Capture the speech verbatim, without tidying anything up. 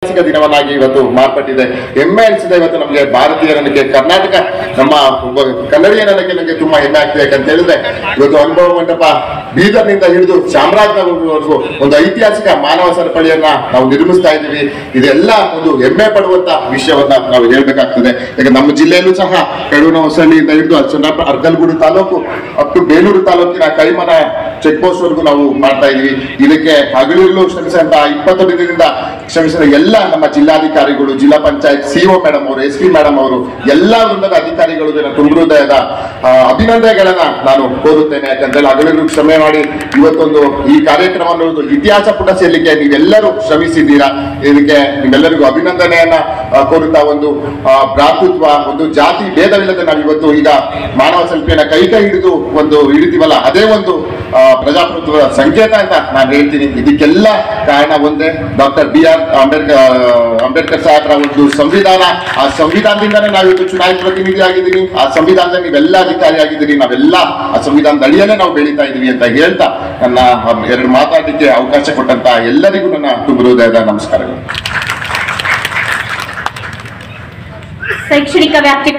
ದಿನವನ್ನಾಗಿ ಇವತ್ತು ಮಾರ್ಪಟ್ಟಿದೆ. ಹೆಮ್ಮೆ ಅನಿಸಿದೆ ಇವತ್ತು ನಮಗೆ ಭಾರತೀಯರನಿಗೆ ಕರ್ನಾಟಕ ನಮ್ಮ ಒಬ್ಬ ಕನ್ನಡಿಗನಕ್ಕೆ ನನಗೆ ತುಂಬಾ ಹೆಮ್ಮೆ ಆಗ್ತದೆ. ಯಾಕಂತ ಹೇಳಿದ್ರೆ ಇವತ್ತು ಅನುಭವ ಮಂಟಪ ಬೀದರ್ನಿಂದ ಹಿಡಿದು ಚಾಮರಾಜನಗರವರೆಗೂ ಒಂದು ಐತಿಹಾಸಿಕ ಮಾನವ ಸರಪಳಿಯನ್ನ ನಾವು ನಿರ್ಮಿಸ್ತಾ ಇದ್ದೀವಿ. ಇದೆಲ್ಲ ಒಂದು ಹೆಮ್ಮೆ ಪಡುವಂತ ವಿಷಯವನ್ನ ನಾವು ಹೇಳ್ಬೇಕಾಗ್ತದೆ. ಯಾಕಂದ್ರೆ ನಮ್ಮ ಜಿಲ್ಲೆಯಲ್ಲೂ ಸಹ ಕಡೂನ ಹೊಸಳ್ಳಿಯಿಂದ ಹಿಡಿದು ಚಂದ್ರಪ್ಪ ಅರ್ಗಲ್ಗೂಡು ತಾಲೂಕು ಅಪ್ ಟು ಬೇಲೂರು ತಾಲೂಕಿನ ಕೈಮನ ಚೆಕ್ ಪೋಸ್ಟ್ ವರೆಗೂ ನಾವು ಮಾಡ್ತಾ ಇದೀವಿ. ಇದಕ್ಕೆ ಹಗಲಿರುಳು ಶ್ರಮಿಸಿದಂತ ಇಪ್ಪತ್ತು ದಿನದಿಂದ ಶ್ರಮಿಸಿದ ಎಲ್ಲ ನಮ್ಮ ಜಿಲ್ಲಾಧಿಕಾರಿಗಳು, ಜಿಲ್ಲಾ ಪಂಚಾಯತ್ ಸಿಒ ಮೇಡಮ್ ಅವರು, ಎಸ್ ಪಿ ಮೇಡಮ್ ಅವರು, ಎಲ್ಲಾ ವೃಂದದ ಅಧಿಕಾರಿಗಳಿಗೆ ತುಂಬ ಹೃದಯದ ಅಭಿನಂದನೆಗಳನ್ನ ನಾನು ಕೋರುತ್ತೇನೆ. ಯಾಕಂದ್ರೆ ಹಗಲಿರುಳು ಶ್ರಮೆ ಮಾಡಿ ಇವತ್ತೊಂದು ಈ ಕಾರ್ಯಕ್ರಮವನ್ನು ಇತಿಹಾಸ ಪುಟ ಸೇರ್ಲಿಕ್ಕೆ ನೀವೆಲ್ಲರೂ ಶ್ರಮಿಸಿದ್ದೀರಾ. ಇದಕ್ಕೆ ನಿಮ್ಮೆಲ್ಲರಿಗೂ ಅಭಿನಂದನೆಯನ್ನ ಕೋರುತ್ತಾ ಒಂದು ಭ್ರಾತೃತ್ವ, ಒಂದು ಜಾತಿ ಭೇದವಿಲ್ಲದೆ ನಾವು ಇವತ್ತು ಈಗ ಮಾನವ ಸೆಲ್ಫಿಯನ್ನ ಕೈ ಕೈ ಹಿಡಿದು ಒಂದು ಹಿಡಿತೀವಲ್ಲ, ಅದೇ ಒಂದು ಪ್ರಜಾಪ್ರಭುತ್ವದ ಸಂಕೇತ ಅಂತ ನಾನು ಹೇಳ್ತೀನಿ. ಇದಕ್ಕೆಲ್ಲ ಕಾರಣ ಒಂದೇ, doctor B R Ambedkar Ambedkar ಸಾಹೇಬ್ರ ಒಂದು ಸಂವಿಧಾನ. ಆ ಸಂವಿಧಾನದಿಂದನೇ ನಾವಿವತ್ತು ಚುನಾಯಿತ ಪ್ರತಿನಿಧಿ ಆಗಿದ್ದೀನಿ. ಆ ಸಂವಿಧಾನದಲ್ಲಿ ನೀವೆಲ್ಲ ಅಧಿಕಾರಿ ಆಗಿದ್ದೀರಿ. ನಾವೆಲ್ಲ ಆ ಸಂವಿಧಾನದ ಅಡಿಯಲ್ಲೇ ನಾವು ಬೆಳೀತಾ ಇದೀವಿ ಅಂತ ಹೇಳ್ತಾ ನನ್ನ ಎರಡು ಮಾತಾಡಲಿಕ್ಕೆ ಅವಕಾಶ ಕೊಟ್ಟಂತ ಎಲ್ಲರಿಗೂ ನನ್ನ ತುಂಬ ಹೃದಯದ ನಮಸ್ಕಾರಗಳು. ಶೈಕ್ಷಣಿಕ ವ್ಯಾಪ್ತಿ